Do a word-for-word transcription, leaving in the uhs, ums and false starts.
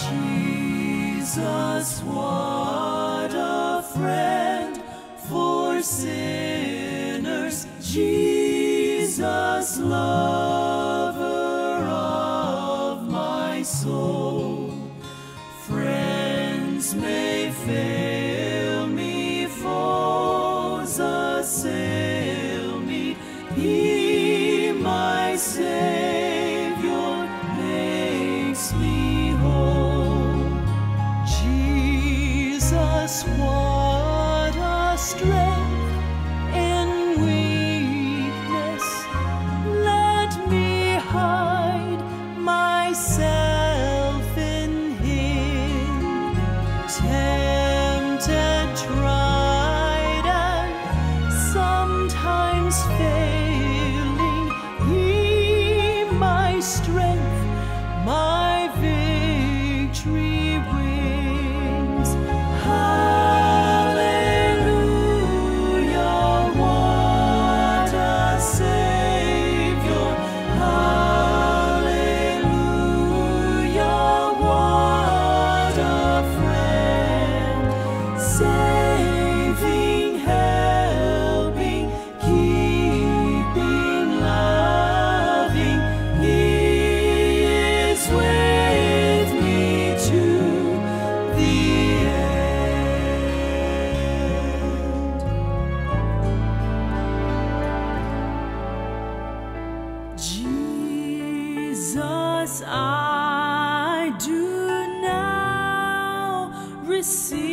Jesus, what a friend for sinners. Jesus, lover of my soul. Friends may fail me, foes assail me. He, my Savior, makes me whole. Jesus, what a strength in weakness. Let me hide myself in Him. Tempted, tried, and sometimes failing, He, my strength, my victory wins. Hallelujah, what a Savior. Hallelujah, what a friend. Saving, helping, keeping, loving. He is with me to the end. Jesus, I do now receive